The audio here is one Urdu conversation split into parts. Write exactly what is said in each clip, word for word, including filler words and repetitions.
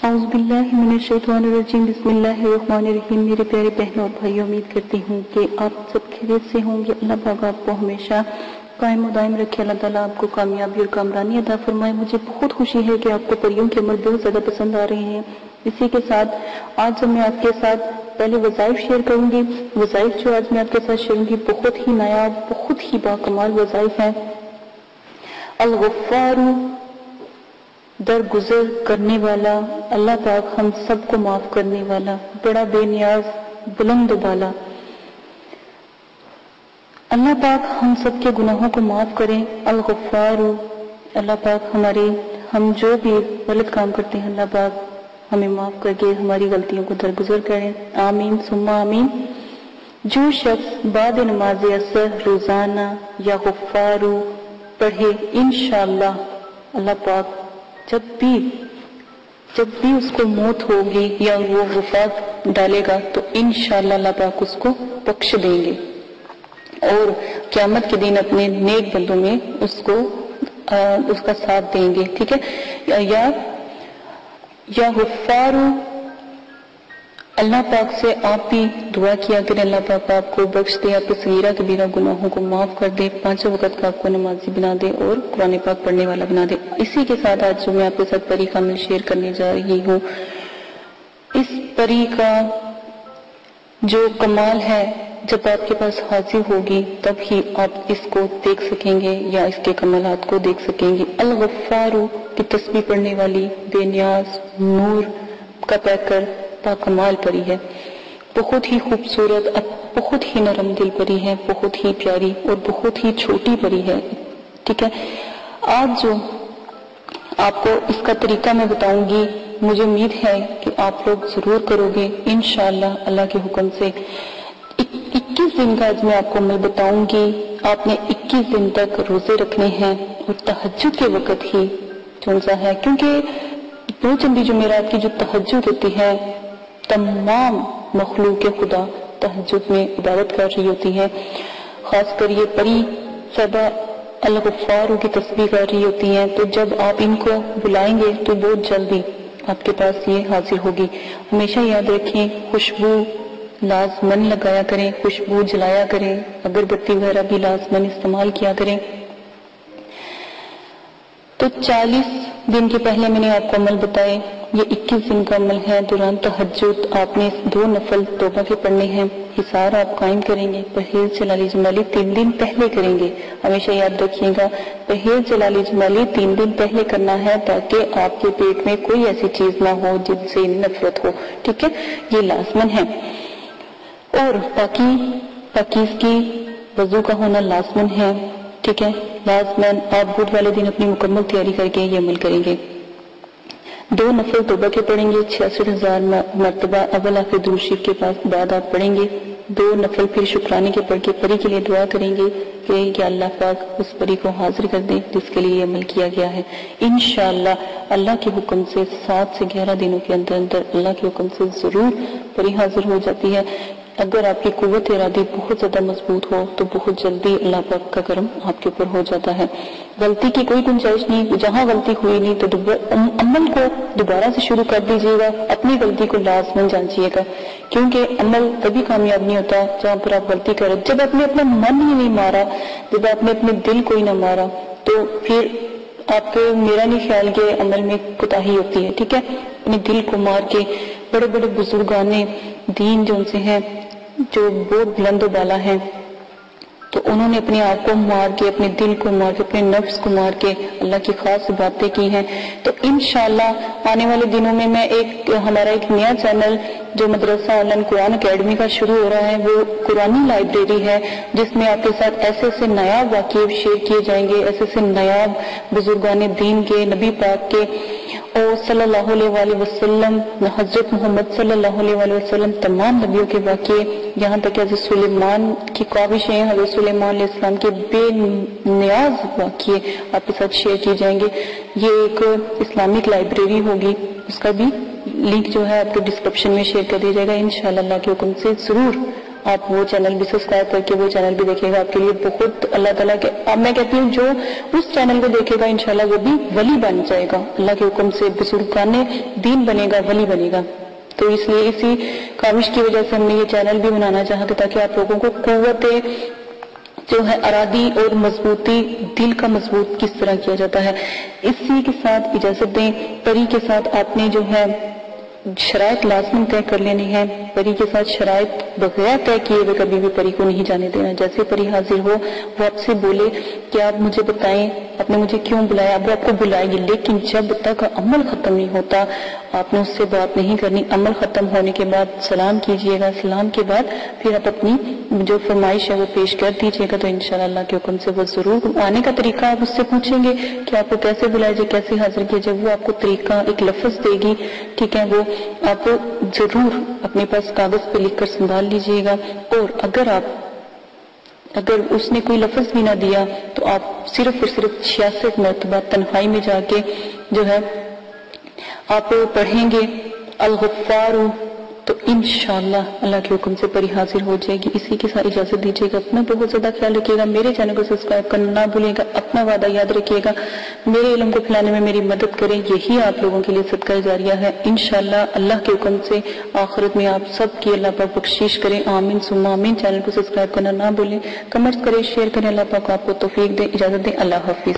اعوذ باللہ من الشیطان الرجیم بسم اللہ الرحمن الرحیم۔ میرے پیارے بہنوں اور بھائیوں، امید کرتی ہوں کہ آپ سب خیریت سے ہوں گے۔ اللہ پاک آپ کو ہمیشہ قائم و دائم رکھے، اللہ تعالیٰ آپ کو کامیابی اور کامرانی عطا فرمائے۔ مجھے بہت خوشی ہے کہ آپ کو پریوں کے عمل بہت زیادہ پسند آ رہے ہیں۔ اسی کے ساتھ آج جب میں آپ کے ساتھ پہلے وظائف شیئر کروں گی، وظائف جو آج میں آپ کے ساتھ شیئر کروں گی بہت ہی نایاب، بہت ہی باکمال وظائف ہیں۔ الغفار، درگزر کرنے والا، اللہ پاک ہم سب کو معاف کرنے والا، بڑا بے نیاز، بلند و بالا۔ اللہ پاک ہم سب کے گناہوں کو معاف کریں۔ الغفار، اللہ پاک ہمارے ہم جو بھی غلط کام کرتے ہیں اللہ پاک ہمیں معاف کر کے ہماری غلطیوں کو درگزر کریں۔ آمین ثم آمین۔ جو شخص بعد نماز عصر روزانہ یا غفار پڑھے، انشاءاللہ اللہ پاک جب بھی جب بھی اس کو موت ہوگی یا وہ وفات ڈالے گا تو انشاءاللہ اللہ پاک اس کو بخش دیں گے اور قیامت کے دن اپنے نیک بندوں میں اس کو آ, اس کا ساتھ دیں گے۔ ٹھیک ہے، یا یا غفار، اللہ پاک سے آپ بھی دعا کیا کریں اللہ پاک آپ کو بخش دے، آپ کے صغیرہ کبیرہ گناہوں کو معاف کر دے، پانچوں وقت کا آپ کو نمازی بنا دے اور قرآن پاک پڑھنے والا بنا دے۔ اسی کے ساتھ آج جو میں آپ کے ساتھ پری کامل شیئر کرنے جا رہی ہوں، اس پری کا جو کمال ہے جب آپ کے پاس حاضر ہوگی تب ہی آپ اس کو دیکھ سکیں گے یا اس کے کمالات کو دیکھ سکیں گے۔ الغفار کی تسبیح پڑھنے والی بے نیاز نور کا پیکر کمال پری ہے، بہت ہی خوبصورت، بہت ہی نرم دل پری ہے، بہت ہی پیاری اور بہت ہی چھوٹی پری ہے۔ ٹھیک ہے، آج جو آپ کو اس کا طریقہ میں بتاؤں گی، مجھے امید ہے کہ آپ لوگ ضرور کرو گے انشاءاللہ اللہ کے حکم سے۔ اکیس دن کا آج میں آپ کو عمل بتاؤں گی۔ آپ نے اکیس دن تک روزے رکھنے ہیں اور تہجد کے وقت ہی چونسا ہے، کیونکہ دو چندی جمعرات کی جو تہجد ہوتی ہے تمام مخلوق خدا تہجد میں عبادت کر رہی ہوتی ہے، خاص کر یہ پری صدا الغفار کی تسبیح کر رہی ہوتی ہیں، تو جب آپ ان کو بلائیں گے تو بہت جلدی آپ کے پاس یہ حاضر ہوگی۔ ہمیشہ یاد رکھیں خوشبو لازمن لگایا کریں، خوشبو جلایا کریں، اگربتی وغیرہ بھی لازمن استعمال کیا کریں۔ تو چالیس دن کے پہلے میں نے آپ کو عمل بتائے، یہ اکیس دن کا عمل ہے۔ دوران تہجد آپ نے دو نفل توبہ کے پڑھنے ہیں، حصار آپ قائم کریں گے، پرہیز جلالی جمالی تین دن پہلے کریں گے۔ ہمیشہ یاد رکھیے گا پرہیز جلالی جمالی تین دن پہلے کرنا ہے تاکہ آپ کے پیٹ میں کوئی ایسی چیز نہ ہو جن سے نفرت ہو۔ ٹھیک ہے، یہ لازمن ہے۔ اور باقی پاکیزگی وضو کا ہونا لازمن ہے۔ ٹھیک ہے، لازمن آپ بدھ والے دن اپنی مکمل تیاری کر کے یہ عمل کریں گے۔ دو نفل توبہ کے پڑھیں گے، چھیاسٹھ ہزار مرتبہ اول آخر درود شریف کے پاس بعد آپ پڑھیں گے۔ دو نفل پھر شکرانے کے پڑھ کے پری کے لیے دعا کریں گے کہ یا اللہ پاک اس پری کو حاضر کر دیں جس کے لیے یہ عمل کیا گیا ہے۔ انشاءاللہ اللہ کے حکم سے سات سے گیارہ دنوں کے اندر اندر اللہ کے حکم سے ضرور پری حاضر ہو جاتی ہے۔ اگر آپ کی قوت ارادی بہت زیادہ مضبوط ہو تو بہت جلدی اللہ پاک کا کرم آپ کے اوپر ہو جاتا ہے۔ غلطی کی کوئی گنجائش نہیں، جہاں غلطی ہوئی نہیں تو عمل کو دوبارہ سے شروع کر دیجیے گا، اپنی غلطی کو لازمن جانچیے گا، کیونکہ عمل کبھی کامیاب نہیں ہوتا جہاں پر آپ غلطی کریں۔ جب آپ نے اپنا من ہی نہیں مارا، جب آپ نے اپنے دل کو ہی نہ مارا تو پھر آپ کو میرا نہیں خیال کہ عمل میں کوتاہی ہوتی ہے۔ ٹھیک ہے، اپنے دل کو مار کے بڑے بڑے بزرگان دین جو ان سے ہیں جو بہت بلند و بالا ہیں، تو انہوں نے اپنے آپ کو مار کے، اپنے دل کو مار کے، اپنے نفس کو مار کے اللہ کی خاص باتیں کی ہیں۔ تو انشاءاللہ آنے والے دنوں میں میں ایک ہمارا ایک نیا چینل جو مدرسہ آن لائن قرآن اکیڈمی کا شروع ہو رہا ہے، وہ قرآنی لائبریری ہے جس میں آپ کے ساتھ ایسے ایسے نایاب واقعے شیئر کیے جائیں گے، ایسے ایسے نایاب بزرگان دین کے، نبی پاک کے اور صلی اللہ علیہ وآلہ وسلم، حضرت محمد صلی اللہ علیہ وآلہ وسلم تمام نبیوں کے واقعے، یہاں تک کہ حضرت سلیمان کی کاوشیں، حضرت سلیمان علیہ السلام کے بے نیاز واقعے آپ کے ساتھ شیئر کیے جائیں گے۔ یہ ایک اسلامک لائبریری ہوگی، اس کا بھی لنک جو ہے آپ کو ڈسکرپشن میں شیئر کر دیا جائے گا۔ انشاءاللہ اللہ کے حکم سے ضرور آپ وہ چینل بھی سبسکرائب کر کے وہ چینل بھی دیکھے گا. آپ کے لیے بہت اللہ تعالیٰ کے، اب میں کہتی ہوں جو اس چینل کو دیکھے گا انشاءاللہ وہ بھی ولی بن جائے گا، اللہ کے حکم سے بزرگان دین بنے گا، ولی بنے گا. تو اس لیے اسی کاوش کی وجہ سے ہم نے یہ چینل بھی بنانا چاہا تھا تاکہ آپ لوگوں کو قوت جو ہے ارادی اور مضبوطی دل کا مضبوط کس طرح کیا جاتا ہے. اسی کے ساتھ اجازت دیں، پری کے ساتھ آپ نے جو ہے شرائط لازم طے کر لینی ہے. پری کے ساتھ شرائط بغیر طے کیے ہوئے کبھی بھی پری کو نہیں جانے دینا. جیسے پری حاضر ہو وہ آپ سے بولے کہ آپ مجھے بتائیں آپ نے مجھے کیوں بلایا، اب وہ آپ کو بلائے گی، لیکن جب تک عمل ختم نہیں ہوتا آپ نے اس سے بات نہیں کرنی. عمل ختم ہونے کے بعد سلام کیجئے گا، سلام کے بعد پھر آپ اپنی جو فرمائش ہے وہ پیش کر دیجئے گا. تو انشاءاللہ اللہ کے حکم سے وہ ضرور آنے کا طریقہ آپ اس سے پوچھیں گے کہ آپ کو کیسے بلائے جائے، کیسے حاضر کیا جائے. وہ آپ کو طریقہ ایک لفظ دے گی، ٹھیک ہے، وہ آپ ضرور اپنے پاس کاغذ پہ لکھ کر سنبھال لیجئے گا. اور اگر آپ اگر اس نے کوئی لفظ بھی نہ دیا تو آپ صرف اور صرف چھیاسٹھ مرتبہ تنہائی میں جا کے جو ہے آپ پڑھیں گے الغفار، تو انشاءاللہ اللہ کے حکم سے پری حاضر ہو جائے گی. اسی کے ساتھ اجازت دیجیے گا. اپنا بہت زیادہ خیال رکھیے گا. میرے چینل کو سبسکرائب کرنا نہ بھولے گا. اپنا وعدہ یاد رکھیے گا. میرے علم کو پھیلانے میں میری مدد کریں. یہی آپ لوگوں کے لیے صدقہ جاریہ ہے. انشاءاللہ اللہ کے حکم سے آخرت میں آپ سب کی اللہ پاک بخشش کریں. آمین ثم آمین. چینل کو سبسکرائب کرنا نہ بھولیں. کمنٹس کریں، شیئر کریں. اللہ پاک آپ کو توفیق دے. اجازت دیں. اللہ حافظ.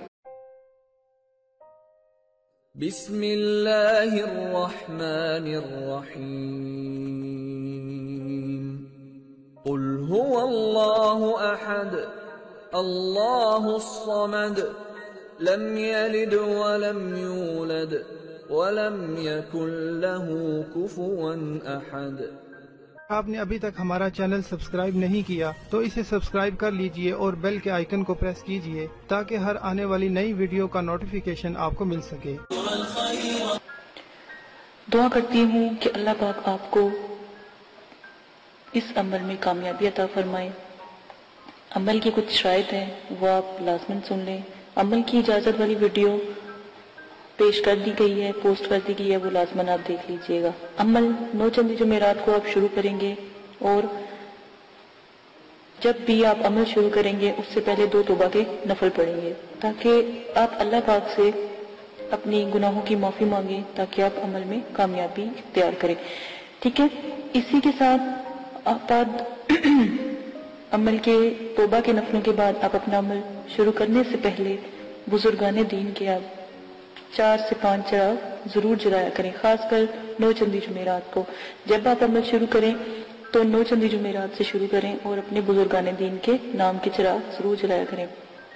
بسم اللہ الرحمن الرحیم. قل هو اللہ احد اللہ الصمد لم یلد ولم یولد ولم یکن له کفوا احد. آپ نے ابھی تک ہمارا چینل سبسکرائب نہیں کیا تو اسے سبسکرائب کر لیجئے اور بیل کے آئیکن کو پریس کیجئے تاکہ ہر آنے والی نئی ویڈیو کا نوٹیفیکیشن آپ کو مل سکے. دعا کرتی ہوں کہ اللہ پاک آپ کو اس عمل میں کامیابی عطا فرمائے. عمل کی کچھ شرائط ہیں وہ آپ لازماً سن لیں. عمل کی اجازت والی ویڈیو پیش کر دی گئی ہے، پوسٹ کر دی گئی ہے، وہ لازماً آپ دیکھ لیجئے گا. عمل نو چندی جمعرات کو آپ شروع کریں گے اور جب بھی آپ عمل شروع کریں گے اس سے پہلے دو توبہ کے نفل پڑھیں گے تاکہ آپ اللہ پاک سے اپنی گناہوں کی معافی مانگیں تاکہ آپ عمل میں کامیابی اختیار کریں. ٹھیک ہے، اسی کے ساتھ آپ عمل کے توبہ کے نفلوں کے بعد آپ اپنا عمل شروع کرنے سے پہلے بزرگان دین کے آپ چار سے پانچ چراغ ضرور جلایا کریں، خاص کر نو چندی جمعرات کو. جب آپ عمل شروع کریں تو نو چندی جمعرات سے شروع کریں اور اپنے بزرگان دین کے نام کے چراغ ضرور جلایا کریں.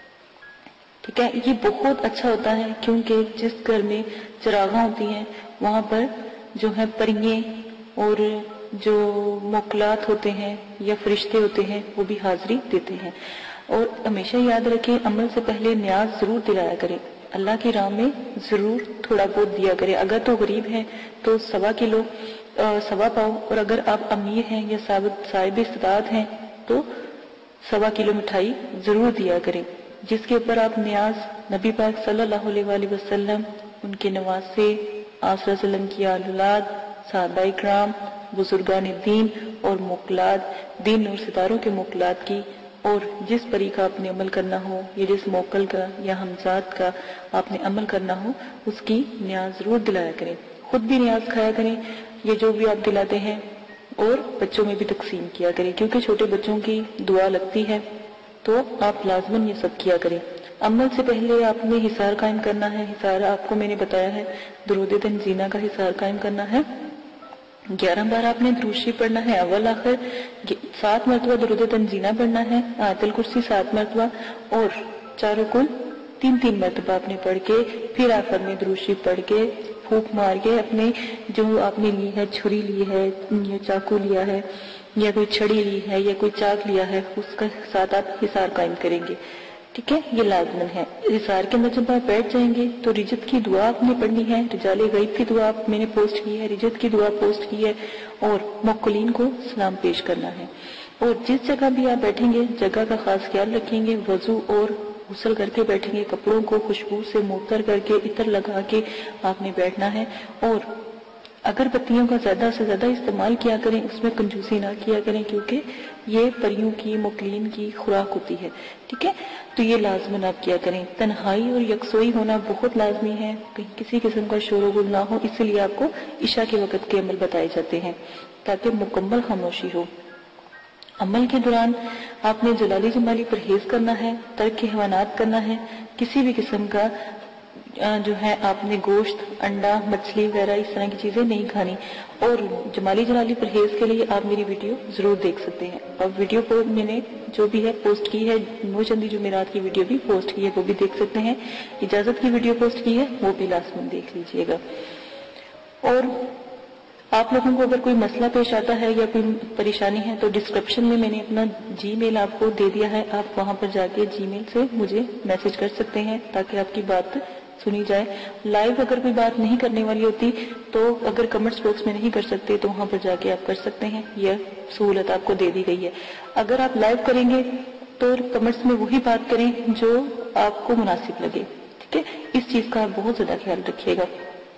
ٹھیک ہے، یہ بہت اچھا ہوتا ہے کیونکہ جس گھر میں چراغاں ہوتی ہیں وہاں پر جو ہے پرندے اور جو موکلات ہوتے ہیں یا فرشتے ہوتے ہیں وہ بھی حاضری دیتے ہیں. اور ہمیشہ یاد رکھیں عمل سے پہلے نیاز ضرور دلایا کریں. اللہ کی راہ میں ضرور تھوڑا بہت دیا کریں. اگر تو غریب ہیں تو سوا کلو سوا پاؤ، اور اگر آپ امیر ہیں یا صاحب استطاعت ہیں تو سوا کلو مٹھائی ضرور دیا کریں. جس کے اوپر آپ نیاز نبی پاک صلی اللہ علیہ وآلہ وسلم، ان کے نواسے، آپ صلی اللہ علیہ وسلم کی اولاد، صحابہ اکرام، بزرگان دین اور موکلات، دین اور ستاروں کے موکلات کی، اور جس پری کا آپ نے عمل کرنا ہو یا جس موکل کا یا ہمزاد کا آپ نے عمل کرنا ہو اس کی نیاز ضرور دلایا کریں. خود بھی نیاز کھایا کریں یہ جو بھی آپ دلاتے ہیں، اور بچوں میں بھی تقسیم کیا کریں کیونکہ چھوٹے بچوں کی دعا لگتی ہے تو آپ لازماً یہ سب کیا کریں. عمل سے پہلے آپ نے حصار قائم کرنا ہے. حصار آپ کو میں نے بتایا ہے درود تنزینہ کا حصار قائم کرنا ہے. گیارہ بار آپ نے درود شریف پڑھنا ہے اول آخر. سات مرتبہ درود تنزینہ پڑھنا ہے، آیت الکرسی سات مرتبہ، اور چاروں کل تین تین مرتبہ آپ نے پڑھ کے پھر آخر میں درود شریف پڑھ کے پھونک مار کے اپنے جو آپ نے لی ہے، چھری لی ہے یا چاقو لیا ہے یا کوئی چھڑی لی ہے یا کوئی چاک لیا ہے، اس کا ساتھ آپ حصار قائم کریں گے. ٹھیک ہے، یہ لازمن ہے. حصار کے اندر جب آپ بیٹھ جائیں گے تو رجت کی دعا آپ نے پڑھنی ہے. رجال غیب کی دعا میں نے پوسٹ کی ہے، رجت کی دعا پوسٹ کی ہے، اور موکلین کو سلام پیش کرنا ہے. اور جس جگہ بھی آپ بیٹھیں گے جگہ کا خاص خیال رکھیں گے. وضو اور غسل کر کے بیٹھیں گے. کپڑوں کو خوشبو سے معطر کر کے عطر لگا کے آپ نے بیٹھنا ہے. اور اگر بتیوں کا زیادہ سے زیادہ استعمال کیا کریں، اس میں کنجوسی نہ کیا کریں، کیونکہ یہ پریوں کی مقلین کی خوراک ہوتی ہے، ٹھیک ہے؟ تو یہ لازماً آپ کیا کریں۔ تنہائی اور یکسوئی ہونا بہت لازمی ہے، کہیں کسی قسم کا شور و غل نہ ہو، اس لیے آپ کو عشاء کے وقت کے عمل بتائے جاتے ہیں تاکہ مکمل خاموشی ہو۔ عمل کے دوران آپ نے جلالی جمالی پرہیز کرنا ہے، ترک حیوانات کرنا ہے، کسی بھی قسم کا جو ہے آپ نے گوشت، انڈا، مچھلی وغیرہ اس طرح کی چیزیں نہیں کھانی، اور جمالی جلالی پرہیز کے لیے آپ میری ویڈیو ضرور دیکھ سکتے ہیں، اور ویڈیو کو میں نے جو بھی ہے پوسٹ کی ہے، نو چندی جمعرات کی ویڈیو بھی پوسٹ کی ہے، وہ بھی دیکھ سکتے ہیں، اجازت کی ویڈیو پوسٹ کی ہے، وہ بھی لازماً دیکھ لیجئے گا۔ اور آپ لوگوں کو اگر کوئی مسئلہ پیش آتا ہے یا کوئی پریشانی ہے تو ڈسکرپشن میں میں نے اپنا جی میل آپ کو دے دیا ہے، آپ وہاں پر جا کے جی میل سے مجھے میسج کر سکتے ہیں تاکہ آپ کی بات سنی جائے۔ لائیو اگر کوئی بات نہیں کرنے والی ہوتی تو اگر کمنٹس باکس میں نہیں کر سکتے تو وہاں پر جا کے آپ کر سکتے ہیں، یہ سہولت آپ کو دے دی گئی ہے۔ اگر آپ لائیو کریں گے تو کمنٹس میں وہی بات کریں جو آپ کو مناسب لگے، ٹھیک ہے؟ اس چیز کا آپ بہت زیادہ خیال رکھیے گا۔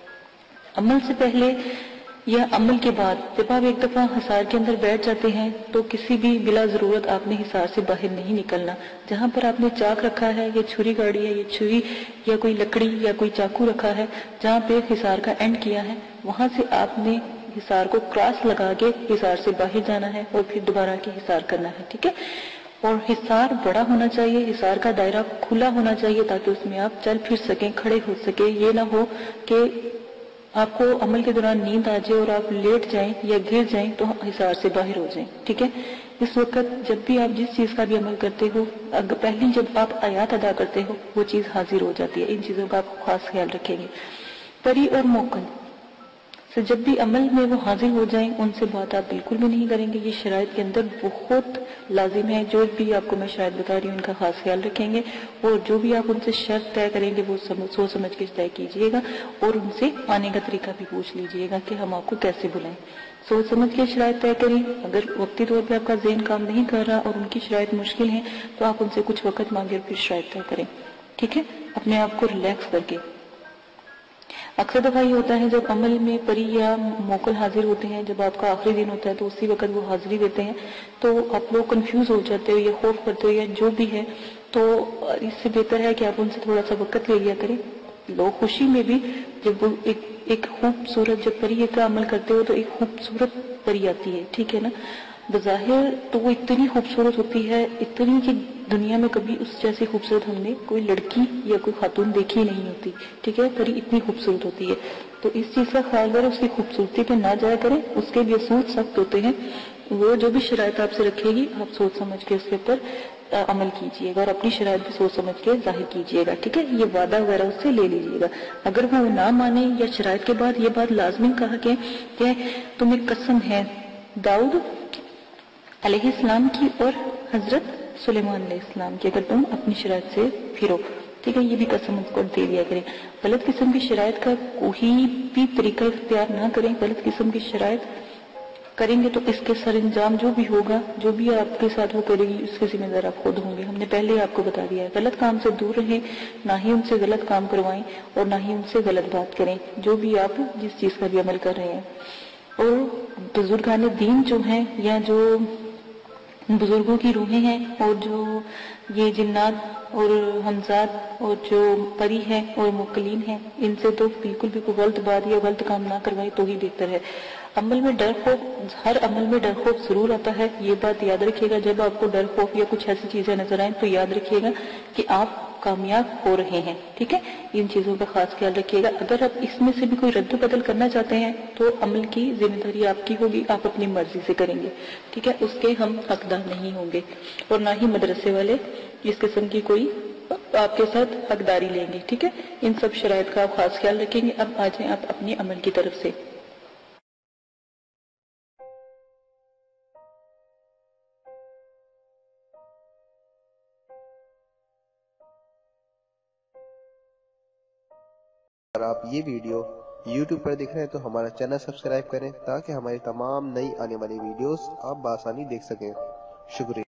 عمل سے پہلے یا عمل کے بعد جب آپ ایک دفعہ حصار کے اندر بیٹھ جاتے ہیں تو کسی بھی بلا ضرورت آپ نے حصار سے باہر نہیں نکلنا۔ جہاں پر آپ نے چاک رکھا ہے یا چھری گاڑی ہے یا چھری یا کوئی لکڑی یا کوئی چاقو رکھا ہے، جہاں پہ حصار کا اینڈ کیا ہے، وہاں سے آپ نے حصار کو کراس لگا کے حصار سے باہر جانا ہے اور پھر دوبارہ کے حصار کرنا ہے، ٹھیک ہے؟ اور حصار بڑا ہونا چاہیے، حصار کا دائرہ کھلا ہونا چاہیے تاکہ اس میں آپ چل پھر سکیں، کھڑے ہو سکیں۔ یہ نہ ہو کہ آپ کو عمل کے دوران نیند آ جائے اور آپ لیٹ جائیں یا گر جائیں تو حصار سے باہر ہو جائیں، ٹھیک ہے؟ اس وقت جب بھی آپ جس چیز کا بھی عمل کرتے ہو، پہلی جب آپ آیات ادا کرتے ہو وہ چیز حاضر ہو جاتی ہے۔ ان چیزوں کا آپ خاص خیال رکھیں گے۔ پری اور موکل سے جب بھی عمل میں وہ حاضر ہو جائیں ان سے بات آپ بالکل بھی نہیں کریں گے، یہ شرائط کے اندر بہت لازم ہے۔ جو بھی آپ کو میں شاید بتا رہی ہوں ان کا خاص خیال رکھیں گے، اور جو بھی آپ ان سے شرط طے کریں گے وہ سوچ سمجھ کے طے کیجئے گا، اور ان سے آنے کا طریقہ بھی پوچھ لیجئے گا کہ ہم آپ کو کیسے بلائیں۔ سوچ سمجھ کے شرائط طے کریں۔ اگر وقتی طور پہ آپ کا ذہن کام نہیں کر رہا اور ان کی شرائط مشکل ہیں تو آپ ان سے کچھ وقت مانگے اور پھر شرائط طے کریں، ٹھیک ہے؟ اپنے آپ کو ریلیکس کر کے۔ اکثر دفعہ یہ ہوتا ہے جب عمل میں پری یا موکل حاضر ہوتے ہیں، جب آپ کا آخری دن ہوتا ہے تو اسی وقت وہ حاضری دیتے ہیں تو آپ لوگ کنفیوز ہو جاتے ہو یا خوف کرتے ہو یا جو بھی ہے، تو اس سے بہتر ہے کہ آپ ان سے تھوڑا سا وقت لے لیا کریں۔ لوگ خوشی میں بھی جب وہ ایک ایک خوبصورت جب پری کا عمل کرتے ہو تو ایک خوبصورت پری آتی ہے، ٹھیک ہے نا؟ بظاہر تو وہ اتنی خوبصورت ہوتی ہے، اتنی کہ دنیا میں کبھی اس جیسی خوبصورت ہم نے کوئی لڑکی یا کوئی خاتون دیکھی نہیں ہوتی، ٹھیک ہے؟ پری اتنی خوبصورت ہوتی ہے، تو اس چیز کا خیال کریں، اس کی خوبصورتی پہ نہ جایا کریں، اس کے بھی اصول سخت ہوتے ہیں۔ وہ جو بھی شرائط آپ سے رکھے گی آپ سوچ سمجھ کے اس کے اوپر عمل کیجئے گا اور اپنی شرائط بھی سوچ سمجھ کے ظاہر کیجئے گا، ٹھیک ہے؟ یہ وعدہ وغیرہ اس سے لے لیجئے گا۔ اگر وہ نہ مانے یا شرائط کے بعد یہ بات لازمی کہا کہ کہ تمہیں قسم ہے داؤد علیہ السلام کی اور حضرت سلیمان علیہ السلام کی، اگر تم اپنی شرائط سے پھرو، ٹھیک ہے؟ یہ بھی قسم اس کو دے دیا کریں۔ غلط قسم کی شرائط کا کوئی بھی طریقہ اختیار نہ کریں۔ غلط قسم کی شرائط کریں گے تو اس کے سر انجام جو بھی ہوگا، جو بھی آپ کے ساتھ وہ کرے گی، اس کے ذمہ دار آپ خود ہوں گے۔ ہم نے پہلے آپ کو بتا دیا ہے، غلط کام سے دور رہیں، نہ ہی ان سے غلط کام کروائیں اور نہ ہی ان سے غلط بات کریں، جو بھی آپ جس چیز کا بھی عمل کر رہے ہیں۔ اور بزرگان دین جو ہیں یا جو بزرگوں کی روحیں ہیں اور جو یہ جنات اور حمزات اور جو پری ہیں اور مقلین ہیں، ان سے تو بالکل بھی کوئی غلط بات یا غلط کام نہ کروائے تو ہی بہتر ہے۔ عمل میں ڈر خوف، ہر عمل میں ڈر خوف ضرور آتا ہے، یہ بات یاد رکھیے گا۔ جب آپ کو ڈر خوف یا کچھ ایسی چیزیں نظر آئیں تو یاد رکھیے گا کہ آپ کامیاب ہو رہے ہیں، ٹھیک ہے؟ ان چیزوں کا خاص خیال رکھیے گا۔ اگر آپ اس میں سے بھی کوئی رد و بدل کرنا چاہتے ہیں تو عمل کی ذمہ داری آپ کی ہوگی، آپ اپنی مرضی سے کریں گے، ٹھیک ہے؟ اس کے ہم حقدار نہیں ہوں گے اور نہ ہی مدرسے والے اس قسم کی کوئی آپ کے ساتھ حقداری لیں گے، ٹھیک ہے؟ ان سب شرائط کا آپ خاص خیال رکھیں گے۔ اب آ جائیں آپ اپنی عمل کی طرف سے۔ اگر آپ یہ ویڈیو یوٹیوب پر دیکھ رہے ہیں تو ہمارا چینل سبسکرائب کریں تاکہ ہماری تمام نئی آنے والی ویڈیوز آپ بآسانی دیکھ سکیں۔ شکریہ۔